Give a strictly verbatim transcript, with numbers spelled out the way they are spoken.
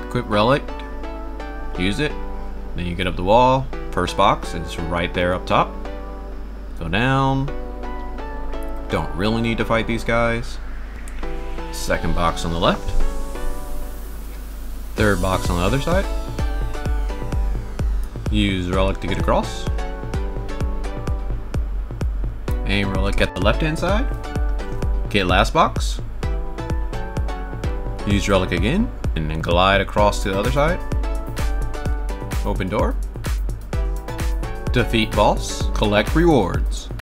Equip relic, use it, then you get up the wall. First box is right there up top. Go down. Don't really need to fight these guys. Second box on the left. Third box on the other side. Use relic to get across. Aim relic at the left hand side. Get last box. Use relic again and then glide across to the other side. Open door. Defeat boss. Collect rewards.